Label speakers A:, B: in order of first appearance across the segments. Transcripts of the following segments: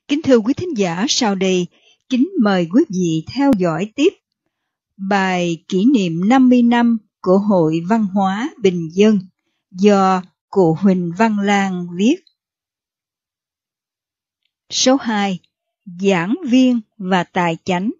A: Kính thưa quý thính giả, sau đây kính mời quý vị theo dõi tiếp bài kỷ niệm 50 năm của Hội Văn hóa Bình Dân do cụ Huỳnh Văn Lan viết. Số 2. Giảng viên và tài chánh.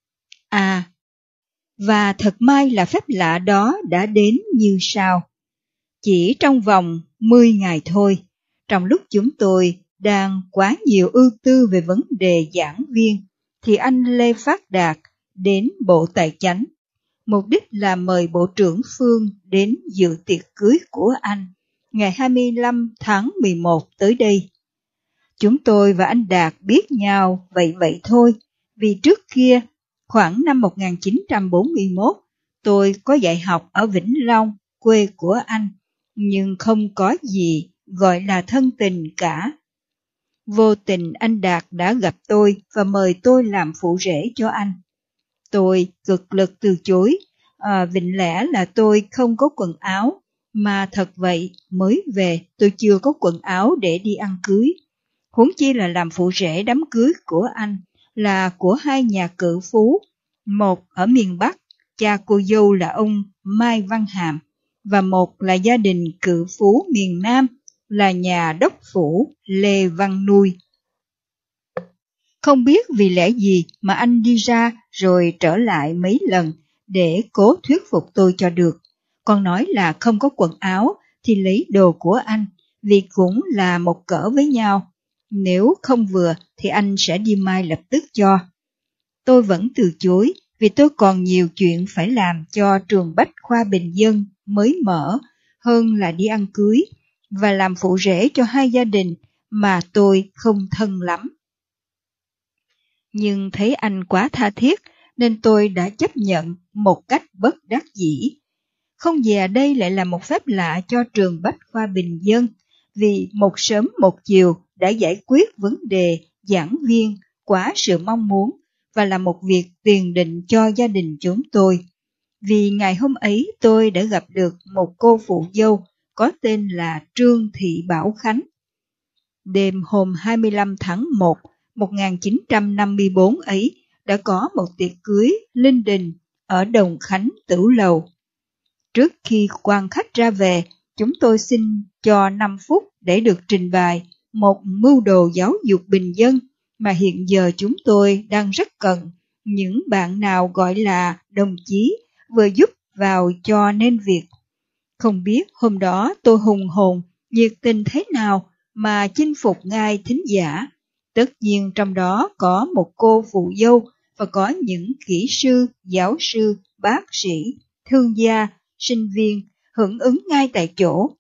A: Và thật may là phép lạ đó đã đến như sau. Chỉ trong vòng 10 ngày thôi, trong lúc chúng tôi đang quá nhiều ưu tư về vấn đề giảng viên, thì anh Lê Phát Đạt đến Bộ Tài chánh, mục đích là mời Bộ trưởng Phương đến dự tiệc cưới của anh ngày 25 tháng 11 tới đây. Chúng tôi và anh Đạt biết nhau vậy thôi, vì trước kia, khoảng năm 1941, tôi có dạy học ở Vĩnh Long, quê của anh, nhưng không có gì gọi là thân tình cả. Vô tình anh Đạt đã gặp tôi và mời tôi làm phụ rể cho anh. Tôi cực lực từ chối, vịnh lẽ là tôi không có quần áo, mà thật vậy, mới về tôi chưa có quần áo để đi ăn cưới. Huống chi là làm phụ rể đám cưới của anh là của hai nhà cự phú, một ở miền Bắc, cha cô dâu là ông Mai Văn Hàm, và một là gia đình cự phú miền Nam là nhà đốc phủ Lê Văn Nuôi. Không biết vì lẽ gì mà anh đi ra rồi trở lại mấy lần để cố thuyết phục tôi cho được. Còn nói là không có quần áo thì lấy đồ của anh, vì cũng là một cỡ với nhau. Nếu không vừa thì anh sẽ đi mai lập tức cho. Tôi vẫn từ chối vì tôi còn nhiều chuyện phải làm cho trường Bách Khoa Bình Dân mới mở hơn là đi ăn cưới và làm phụ rể cho hai gia đình mà tôi không thân lắm. Nhưng thấy anh quá tha thiết nên tôi đã chấp nhận một cách bất đắc dĩ. Không dè đây lại là một phép lạ cho trường Bách Khoa Bình Dân, vì một sớm một chiều đã giải quyết vấn đề giảng viên quá sự mong muốn và là một việc tiền định cho gia đình chúng tôi. Vì ngày hôm ấy tôi đã gặp được một cô phụ dâu có tên là Trương Thị Bảo Khánh. Đêm hôm 25 tháng 1, 1954 ấy đã có một tiệc cưới linh đình ở Đồng Khánh Tửu Lầu. Trước khi quan khách ra về, chúng tôi xin cho 5 phút để được trình bày một mưu đồ giáo dục bình dân mà hiện giờ chúng tôi đang rất cần những bạn nào gọi là đồng chí vừa giúp vào cho nên việc. Không biết hôm đó tôi hùng hồn, nhiệt tình thế nào mà chinh phục ngay thính giả. Tất nhiên trong đó có một cô phụ dâu và có những kỹ sư, giáo sư, bác sĩ, thương gia, sinh viên hưởng ứng ngay tại chỗ.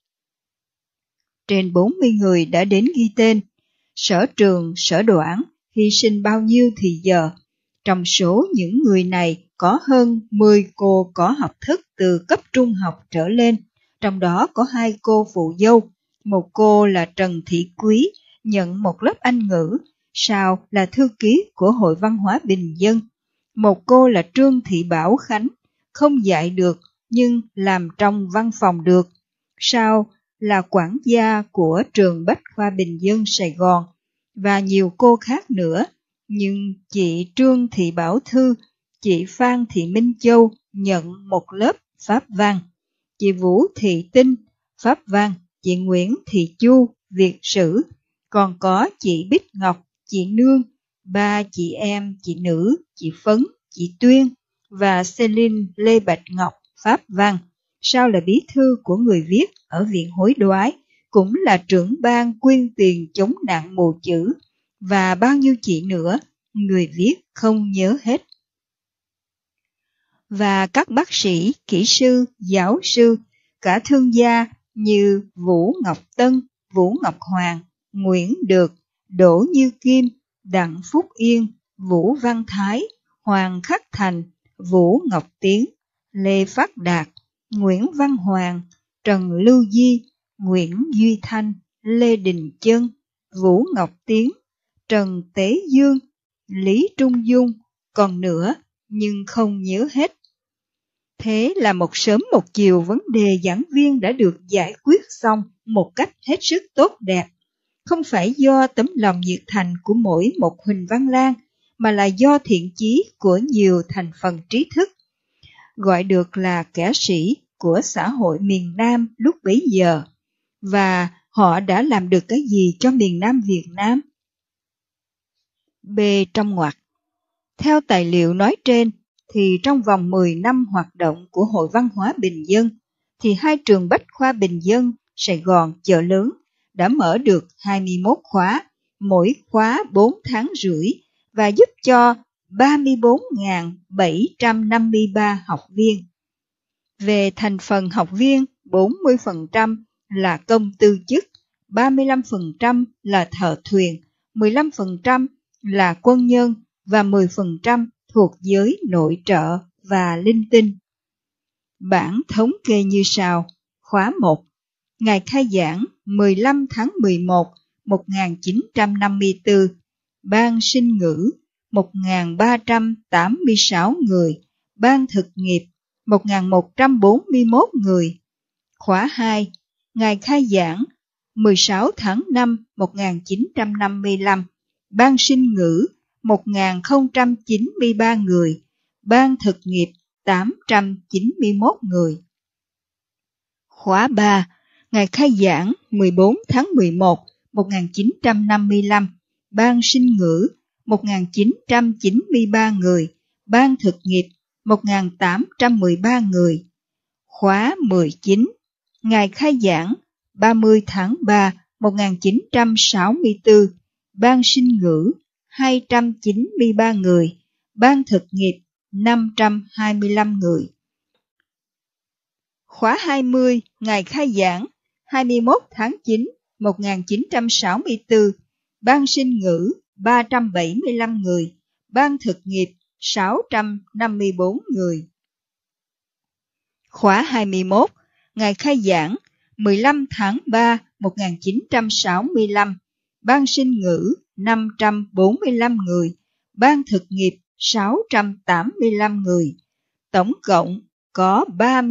A: Trên 40 người đã đến ghi tên, sở trường, sở đoản, hy sinh bao nhiêu thì giờ. Trong số những người này có hơn 10 cô có học thức từ cấp trung học trở lên, trong đó có 2 cô phụ dâu, một cô là Trần Thị Quý, nhận một lớp Anh ngữ, sau là thư ký của Hội Văn hóa Bình Dân. Một cô là Trương Thị Bảo Khánh, không dạy được nhưng làm trong văn phòng được, sau là quản gia của trường Bách Khoa Bình Dân Sài Gòn, và nhiều cô khác nữa. Nhưng chị Trương Thị Bảo Thư, chị Phan Thị Minh Châu nhận một lớp Pháp văn, chị Vũ Thị Tinh, Pháp văn, chị Nguyễn Thị Chu, Việt sử, còn có chị Bích Ngọc, chị Nương, 3 chị em, chị Nữ, chị Phấn, chị Tuyên và Celine Lê Bạch Ngọc, Pháp văn, sau là bí thư của người viết ở Viện Hối Đoái, cũng là trưởng ban quyên tiền chống nạn mù chữ, và bao nhiêu chị nữa, người viết không nhớ hết. Và các bác sĩ, kỹ sư, giáo sư, cả thương gia như Vũ Ngọc Tân, Vũ Ngọc Hoàng, Nguyễn Được, Đỗ Như Kim, Đặng Phúc Yên, Vũ Văn Thái, Hoàng Khắc Thành, Vũ Ngọc Tiến, Lê Phát Đạt, Nguyễn Văn Hoàng, Trần Lưu Di, Nguyễn Duy Thanh, Lê Đình Chân, Vũ Ngọc Tiến, Trần Tế Dương, Lý Trung Dung, còn nữa nhưng không nhớ hết. Thế là một sớm một chiều vấn đề giảng viên đã được giải quyết xong một cách hết sức tốt đẹp. không phải do tấm lòng nhiệt thành của mỗi một Huỳnh Văn Lan, mà là do thiện chí của nhiều thành phần trí thức, gọi được là kẻ sĩ của xã hội miền Nam lúc bấy giờ. Và họ đã làm được cái gì cho miền Nam Việt Nam? B trong ngoặc. Theo tài liệu nói trên, thì trong vòng 10 năm hoạt động của Hội Văn hóa Bình Dân, thì 2 trường Bách khoa Bình Dân, Sài Gòn, Chợ Lớn đã mở được 21 khóa, mỗi khóa 4 tháng rưỡi, và giúp cho 34.753 học viên. Về thành phần học viên, 40% là công tư chức, 35% là thợ thuyền, 15% là quân nhân và 10% thuộc giới nội trợ và linh tinh. Bảng thống kê như sau. Khóa 1. Ngày khai giảng 15 tháng 11, 1954. Ban sinh ngữ 1.386 người. Ban thực nghiệp 1.141 người. Khóa 2. Ngày khai giảng 16 tháng 5, 1955. Ban sinh ngữ 1.093 người. Ban thực nghiệp 891 người. Khóa 3. Ngày khai giảng 14 tháng 11, 1955. Ban sinh ngữ 1.993 người. Ban thực nghiệp 1.813 người. Khóa 19. Ngày khai giảng 30 tháng 3, 1964. Ban sinh ngữ 293 người. Ban thực nghiệp 525 người. Khóa 20. Ngày khai giảng 21 tháng 9, 1964. Ban sinh ngữ 375 người. Ban thực nghiệp 654 người. Khóa 21. Ngày khai giảng 15 tháng 3, 1965. Ban sinh ngữ 545 người. Ban thực nghiệp 685 người. Tổng cộng có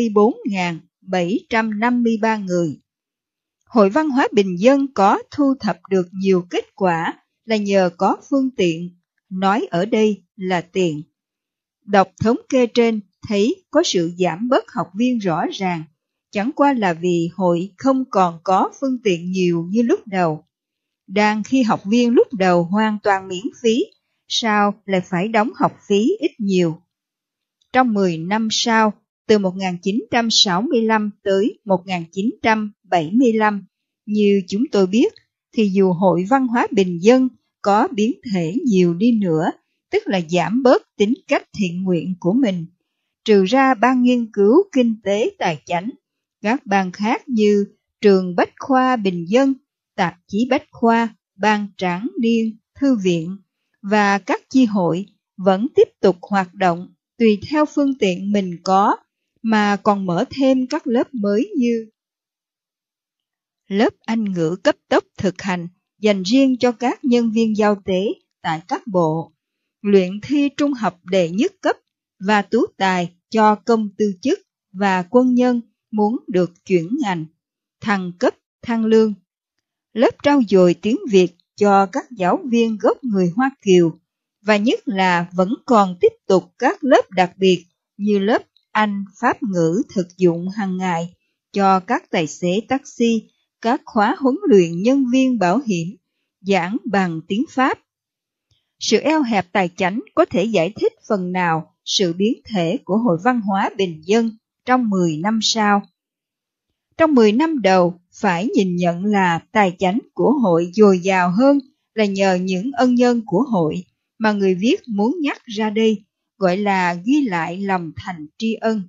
A: 34.753 người. Hội Văn hóa Bình Dân có thu thập được nhiều kết quả là nhờ có phương tiện, nói ở đây là tiền. Đọc thống kê trên thấy có sự giảm bớt học viên rõ ràng, chẳng qua là vì hội không còn có phương tiện nhiều như lúc đầu. Đang khi học viên lúc đầu hoàn toàn miễn phí, sao lại phải đóng học phí ít nhiều? Trong 10 năm sau, từ 1965 tới 1975, như chúng tôi biết, thì dù Hội Văn hóa Bình Dân có biến thể nhiều đi nữa, tức là giảm bớt tính cách thiện nguyện của mình, trừ ra ban nghiên cứu kinh tế tài chánh, các ban khác như trường Bách khoa Bình Dân, tạp chí Bách khoa, ban tráng niên, thư viện và các chi hội vẫn tiếp tục hoạt động tùy theo phương tiện mình có, mà còn mở thêm các lớp mới như lớp Anh ngữ cấp tốc thực hành dành riêng cho các nhân viên giao tế tại các bộ, luyện thi trung học đệ nhất cấp và tú tài cho công tư chức và quân nhân muốn được chuyển ngành, thăng cấp, thăng lương, lớp trau dồi tiếng Việt cho các giáo viên gốc người Hoa Kiều, và nhất là vẫn còn tiếp tục các lớp đặc biệt như lớp Anh Pháp ngữ thực dụng hàng ngày cho các tài xế taxi, các khóa huấn luyện nhân viên bảo hiểm, giảng bằng tiếng Pháp. Sự eo hẹp tài chánh có thể giải thích phần nào sự biến thể của Hội Văn hóa Bình Dân trong 10 năm sau. Trong 10 năm đầu, phải nhìn nhận là tài chánh của hội dồi dào hơn là nhờ những ân nhân của hội mà người viết muốn nhắc ra đây, gọi là ghi lại lòng thành tri ân.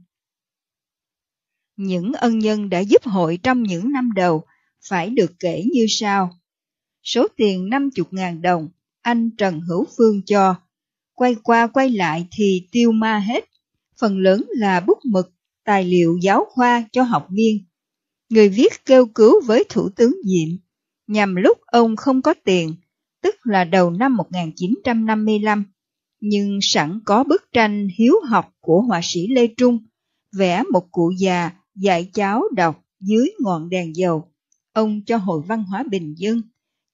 A: Những ân nhân đã giúp hội trong những năm đầu phải được kể như sau. Số tiền 50.000 đồng, anh Trần Hữu Phương cho, quay qua quay lại thì tiêu ma hết, phần lớn là bút mực, tài liệu giáo khoa cho học viên. Người viết kêu cứu với Thủ tướng Diệm, nhằm lúc ông không có tiền, tức là đầu năm 1955, nhưng sẵn có bức tranh hiếu học của họa sĩ Lê Trung, vẽ một cụ già dạy cháu đọc dưới ngọn đèn dầu. Ông cho Hội Văn hóa Bình Dân,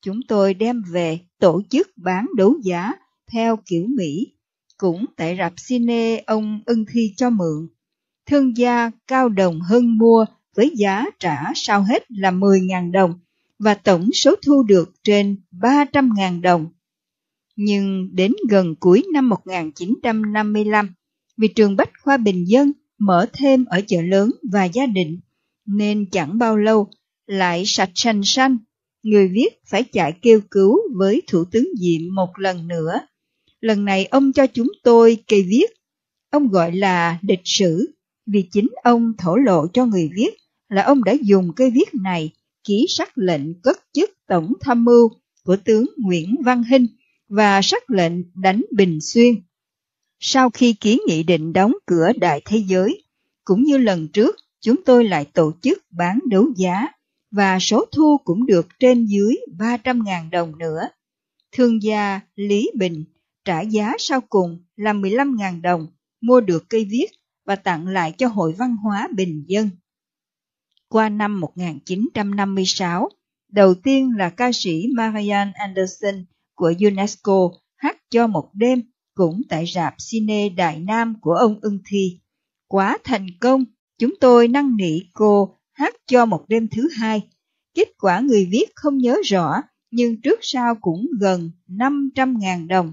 A: chúng tôi đem về tổ chức bán đấu giá theo kiểu Mỹ, cũng tại rạp cine ông Ưng Thi cho mượn. Thương gia Cao Đồng Hưng mua với giá trả sau hết là 10.000 đồng và tổng số thu được trên 300.000 đồng. Nhưng đến gần cuối năm 1955, vì trường Bách khoa Bình Dân mở thêm ở Chợ Lớn và Gia Định, nên chẳng bao lâu lại sạch sành xanh, người viết phải chạy kêu cứu với Thủ tướng Diệm một lần nữa. Lần này ông cho chúng tôi cây viết, ông gọi là lịch sử, vì chính ông thổ lộ cho người viết là ông đã dùng cây viết này ký sắc lệnh cất chức tổng tham mưu của tướng Nguyễn Văn Hinh và sắc lệnh đánh Bình Xuyên. Sau khi ký nghị định đóng cửa Đại Thế Giới, cũng như lần trước, chúng tôi lại tổ chức bán đấu giá, và số thu cũng được trên dưới 300.000 đồng nữa. Thương gia Lý Bình trả giá sau cùng là 15.000 đồng, mua được cây viết và tặng lại cho Hội Văn hóa Bình Dân. Qua năm 1956, đầu tiên là ca sĩ Marian Anderson của UNESCO hát cho một đêm cũng tại rạp cine Đại Nam của ông Ưng Thi. Quá thành công, chúng tôi năn nỉ cô hát cho một đêm thứ hai. Kết quả người viết không nhớ rõ, nhưng trước sau cũng gần 500.000 đồng.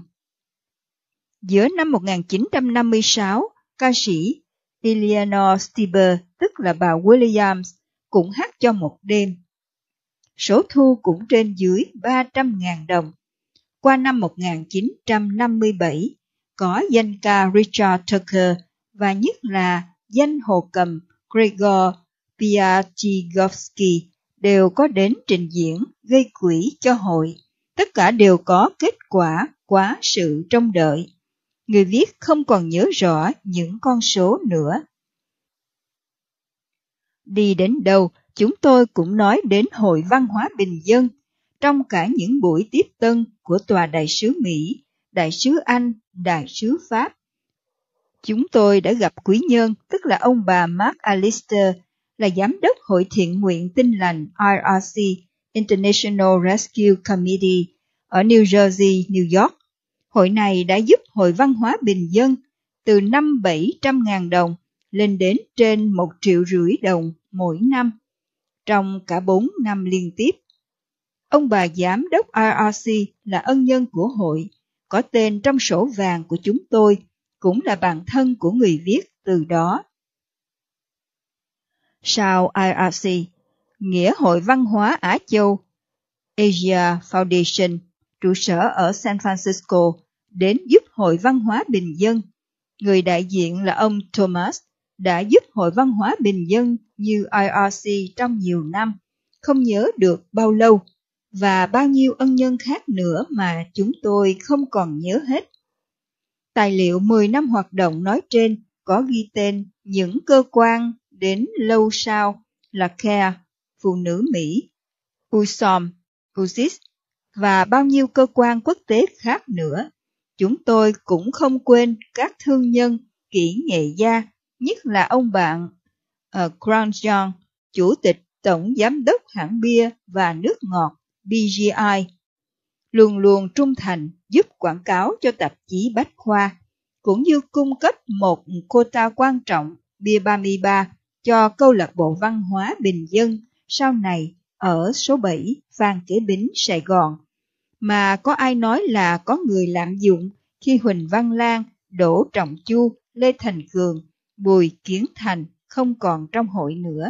A: Giữa năm 1956, ca sĩ Eleanor Steber, tức là bà Williams, cũng hát cho một đêm. Số thu cũng trên dưới 300.000 đồng. Qua năm 1957, có danh ca Richard Tucker và nhất là danh hồ cầm Gregor Piatigovsky đều có đến trình diễn gây quỹ cho hội. Tất cả đều có kết quả quá sự trông đợi. Người viết không còn nhớ rõ những con số nữa. Đi đến đâu, chúng tôi cũng nói đến Hội Văn hóa Bình Dân, trong cả những buổi tiếp tân của Tòa Đại sứ Mỹ, Đại sứ Anh, Đại sứ Pháp. Chúng tôi đã gặp quý nhân, tức là ông bà Mark Allister, là giám đốc Hội Thiện nguyện Tin lành IRC, International Rescue Committee, ở New Jersey, New York. Hội này đã giúp Hội Văn hóa Bình Dân từ 500-700.000 đồng lên đến trên 1,5 triệu đồng mỗi năm, trong cả 4 năm liên tiếp. Ông bà giám đốc IRC là ân nhân của hội, có tên trong sổ vàng của chúng tôi, cũng là bạn thân của người viết từ đó. Sau IRC, Nghĩa hội Văn hóa Á Châu, Asia Foundation, trụ sở ở San Francisco, đến giúp Hội Văn hóa Bình Dân. Người đại diện là ông Thomas đã giúp Hội Văn hóa Bình Dân như IRC trong nhiều năm, không nhớ được bao lâu, và bao nhiêu ân nhân khác nữa mà chúng tôi không còn nhớ hết. Tài liệu 10 năm hoạt động nói trên có ghi tên những cơ quan đến lâu sau là CARE, Phụ nữ Mỹ, USOM, USIS và bao nhiêu cơ quan quốc tế khác nữa. Chúng tôi cũng không quên các thương nhân, kỹ nghệ gia, nhất là ông bạn Crown John, chủ tịch tổng giám đốc hãng bia và nước ngọt BGI, luôn luôn trung thành giúp quảng cáo cho tạp chí Bách Khoa, cũng như cung cấp một quota quan trọng bia 33 cho câu lạc bộ văn hóa Bình Dân sau này ở số 7 Phan Kế Bính, Sài Gòn, mà có ai nói là có người lạm dụng khi Huỳnh Văn Lan, Đỗ Trọng Chu, Lê Thành Cường, Bùi Kiến Thành không còn trong hội nữa.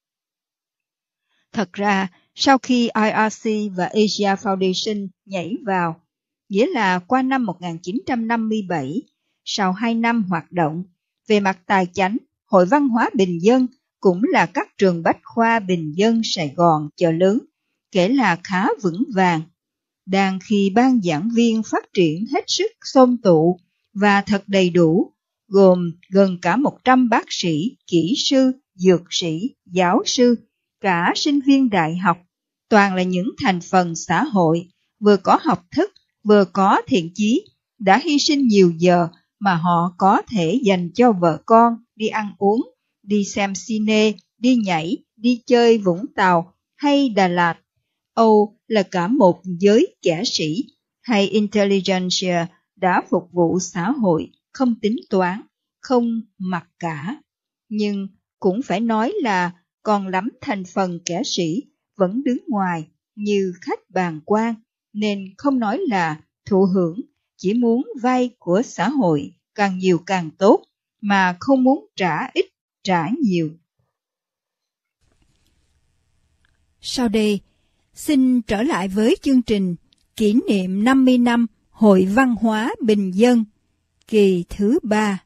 A: Thật ra, sau khi IRC và Asia Foundation nhảy vào, nghĩa là qua năm 1957, sau 2 năm hoạt động, về mặt tài chánh, Hội Văn hóa Bình Dân cũng là các trường Bách khoa Bình Dân Sài Gòn, Chợ Lớn, kể là khá vững vàng. Đang khi ban giảng viên phát triển hết sức xôm tụ và thật đầy đủ, gồm gần cả 100 bác sĩ, kỹ sư, dược sĩ, giáo sư, cả sinh viên đại học, toàn là những thành phần xã hội, vừa có học thức, vừa có thiện chí, đã hy sinh nhiều giờ mà họ có thể dành cho vợ con, đi ăn uống, đi xem cine, đi nhảy, đi chơi Vũng Tàu hay Đà Lạt. Âu là cả một giới kẻ sĩ hay intelligentsia đã phục vụ xã hội, không tính toán, không mặc cả. Nhưng cũng phải nói là còn lắm thành phần kẻ sĩ vẫn đứng ngoài như khách bàng quan, nên không nói là thụ hưởng, chỉ muốn vay của xã hội càng nhiều càng tốt, mà không muốn trả ít, trả nhiều.
B: Sau đây, xin trở lại với chương trình kỷ niệm 50 năm Hội Văn hóa Bình Dân, kỳ thứ 3.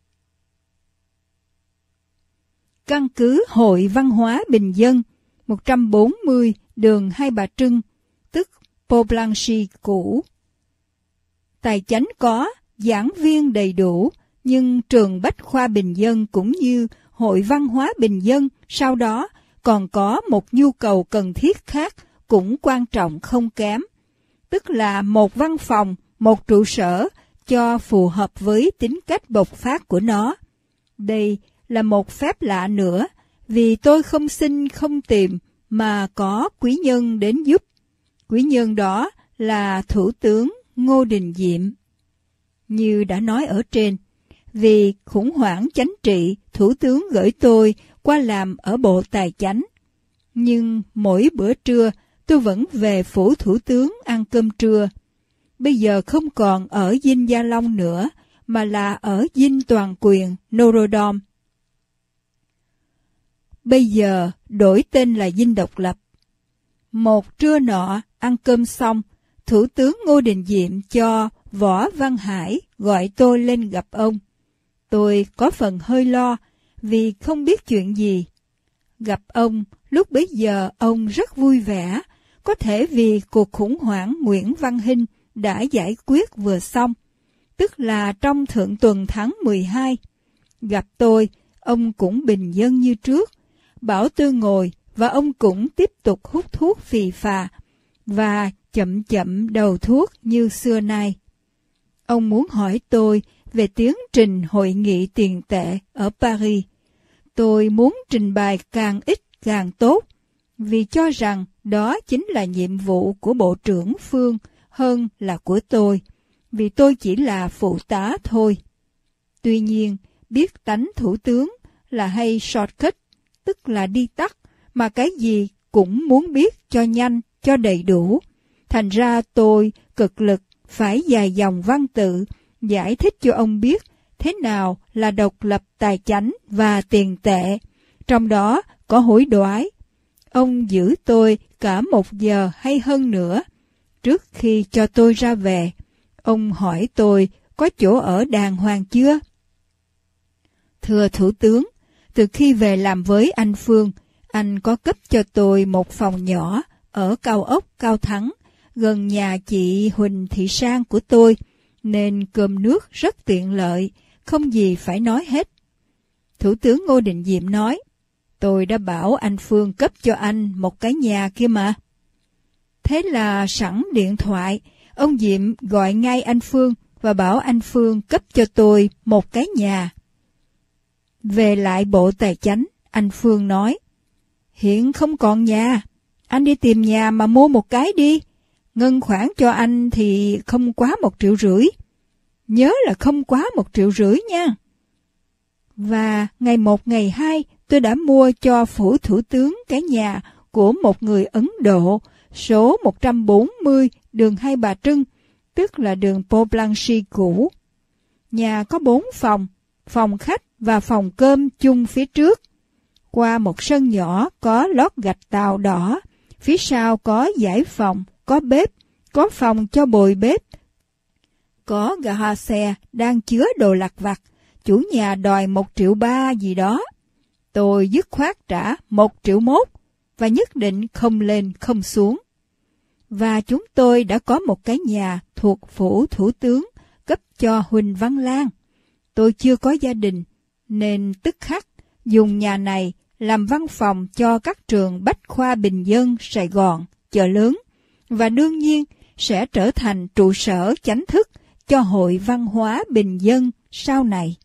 B: Căn cứ Hội Văn hóa Bình Dân, 140 đường Hai Bà Trưng, tức Pont Blanchie cũ. Tài chánh có, giảng viên đầy đủ, nhưng trường Bách khoa Bình Dân cũng như Hội Văn hóa Bình Dân sau đó còn có một nhu cầu cần thiết khác cũng quan trọng không kém, tức là một văn phòng, một trụ sở cho phù hợp với tính cách bộc phát của nó. Đây là một phép lạ nữa, vì tôi không xin không tìm mà có quý nhân đến giúp. Quý nhân đó là Thủ tướng Ngô Đình Diệm. Như đã nói ở trên, vì khủng hoảng chính trị, Thủ tướng gửi tôi qua làm ở Bộ Tài chánh. Nhưng mỗi bữa trưa, tôi vẫn về phủ Thủ tướng ăn cơm trưa. Bây giờ không còn ở Dinh Gia Long nữa, mà là ở Dinh Toàn Quyền, Norodom. Bây giờ đổi tên là Dinh Độc Lập. Một trưa nọ, ăn cơm xong, Thủ tướng Ngô Đình Diệm cho Võ Văn Hải gọi tôi lên gặp ông. Tôi có phần hơi lo, vì không biết chuyện gì. Gặp ông, lúc bấy giờ ông rất vui vẻ, có thể vì cuộc khủng hoảng Nguyễn Văn Hinh đã giải quyết vừa xong, tức là trong thượng tuần tháng 12. Gặp tôi, ông cũng bình dân như trước, bảo tôi ngồi và ông cũng tiếp tục hút thuốc phì phà và chậm chậm đầu thuốc như xưa nay. Ông muốn hỏi tôi về tiến trình hội nghị tiền tệ ở Paris. Tôi muốn trình bày càng ít càng tốt, vì cho rằng đó chính là nhiệm vụ của Bộ trưởng Phương hơn là của tôi, vì tôi chỉ là phụ tá thôi. Tuy nhiên, biết tánh thủ tướng là hay shortcut, tức là đi tắt, mà cái gì cũng muốn biết cho nhanh, cho đầy đủ. Thành ra tôi cực lực phải dài dòng văn tự, giải thích cho ông biết thế nào là độc lập tài chánh và tiền tệ, trong đó có hối đoái. Ông giữ tôi cả 1 giờ hay hơn nữa. Trước khi cho tôi ra về, ông hỏi tôi có chỗ ở đàng hoàng chưa? Thưa Thủ tướng, từ khi về làm với anh Phương, anh có cấp cho tôi một phòng nhỏ ở Cao Ốc Cao Thắng, gần nhà chị Huỳnh Thị Sang của tôi, nên cơm nước rất tiện lợi, không gì phải nói hết. Thủ tướng Ngô Đình Diệm nói, tôi đã bảo anh Phương cấp cho anh một cái nhà kia mà. Thế là sẵn điện thoại, ông Diệm gọi ngay anh Phương và bảo anh Phương cấp cho tôi một cái nhà. Về lại Bộ Tài chánh, anh Phương nói, hiện không còn nhà, anh đi tìm nhà mà mua một cái đi. Ngân khoản cho anh thì không quá 1,5 triệu. Nhớ là không quá 1,5 triệu nha. Và ngày 1 ngày 2, tôi đã mua cho phủ thủ tướng cái nhà của một người Ấn Độ, số 140 đường Hai Bà Trưng, tức là đường Pont Blanchie cũ. Nhà có 4 phòng, phòng khách và phòng cơm chung phía trước. Qua một sân nhỏ có lót gạch tàu đỏ, phía sau có dãy phòng, có bếp, có phòng cho bồi bếp. Có gà xe đang chứa đồ lặt vặt, chủ nhà đòi 1,3 triệu gì đó. Tôi dứt khoát trả 1,1 triệu và nhất định không lên không xuống. Và chúng tôi đã có một cái nhà thuộc phủ thủ tướng cấp cho Huỳnh Văn Lan. Tôi chưa có gia đình, nên tức khắc dùng nhà này làm văn phòng cho các trường Bách khoa Bình Dân Sài Gòn, Chợ Lớn, và đương nhiên sẽ trở thành trụ sở chính thức cho Hội Văn hóa Bình Dân sau này.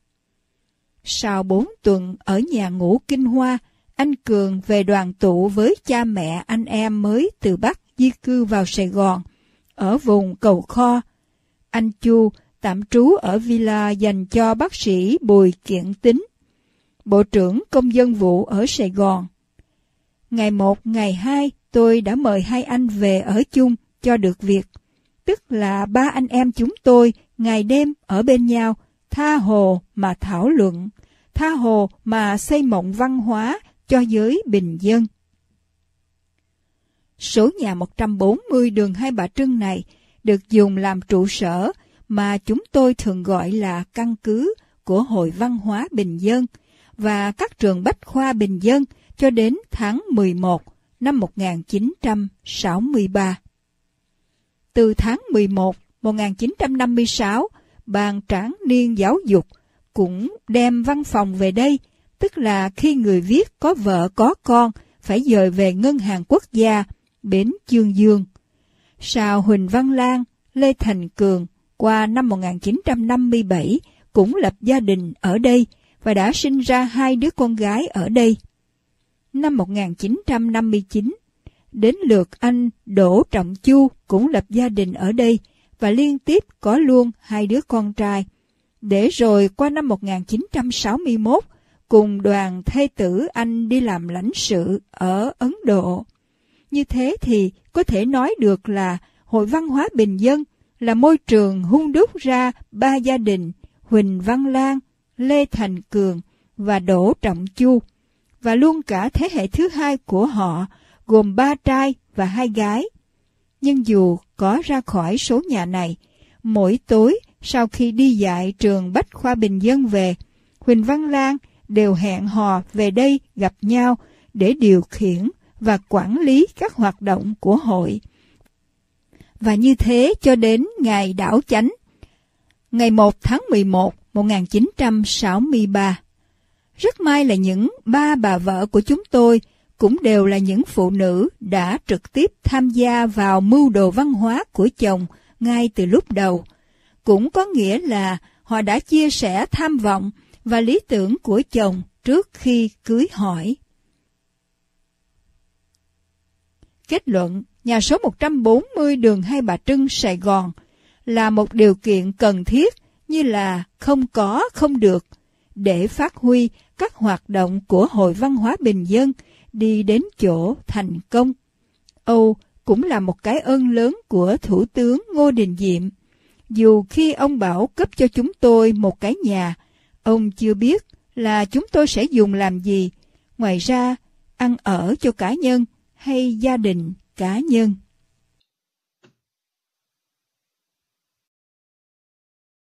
B: Sau 4 tuần ở nhà ngũ Kinh Hoa, anh Cường về đoàn tụ với cha mẹ anh em mới từ Bắc di cư vào Sài Gòn, ở vùng Cầu Kho. Anh Chu tạm trú ở villa dành cho bác sĩ Bùi Kiện Tính, Bộ trưởng Công dân vụ ở Sài Gòn. Ngày 1, ngày 2, tôi đã mời hai anh về ở chung cho được việc, tức là ba anh em chúng tôi ngày đêm ở bên nhau, tha hồ mà thảo luận, tha hồ mà xây mộng văn hóa cho giới bình dân. Số nhà 140 đường Hai Bà Trưng này được dùng làm trụ sở mà chúng tôi thường gọi là căn cứ của Hội Văn hóa Bình Dân và các trường bách khoa bình dân cho đến tháng 11 năm 1963. Từ tháng 11 1956, Ban Tráng niên Giáo dục cũng đem văn phòng về đây, tức là khi người viết có vợ có con phải dời về Ngân hàng Quốc gia, bến Chương Dương. Sau Huỳnh Văn Lan, Lê Thành Cường qua năm 1957 cũng lập gia đình ở đây và đã sinh ra 2 đứa con gái ở đây. Năm 1959, đến lượt anh Đỗ Trọng Chu cũng lập gia đình ở đây và liên tiếp có luôn 2 đứa con trai. Để rồi qua năm 1961, cùng đoàn thê tử anh đi làm lãnh sự ở Ấn Độ. Như thế thì có thể nói được là Hội Văn hóa Bình Dân là môi trường hun đúc ra 3 gia đình Huỳnh Văn Lan, Lê Thành Cường và Đỗ Trọng Chu, và luôn cả thế hệ thứ hai của họ gồm 3 trai và 2 gái. Nhưng dù có ra khỏi số nhà này, mỗi tối sau khi đi dạy trường Bách khoa Bình Dân về, Huỳnh Văn Lan đều hẹn hò về đây gặp nhau để điều khiển và quản lý các hoạt động của hội. Và như thế cho đến ngày đảo chánh, ngày 1 tháng 11, 1963. Rất may là những 3 bà vợ của chúng tôi cũng đều là những phụ nữ đã trực tiếp tham gia vào mưu đồ văn hóa của chồng ngay từ lúc đầu. Cũng có nghĩa là họ đã chia sẻ tham vọng và lý tưởng của chồng trước khi cưới hỏi. Kết luận, nhà số 140 đường Hai Bà Trưng, Sài Gòn là một điều kiện cần thiết như là không có không được để phát huy các hoạt động của Hội Văn hóa Bình Dân đi đến chỗ thành công. Âu cũng là một cái ơn lớn của Thủ tướng Ngô Đình Diệm. Dù khi ông bảo cấp cho chúng tôi một cái nhà, ông chưa biết là chúng tôi sẽ dùng làm gì, ngoài ra ăn ở cho cá nhân hay gia đình cá nhân.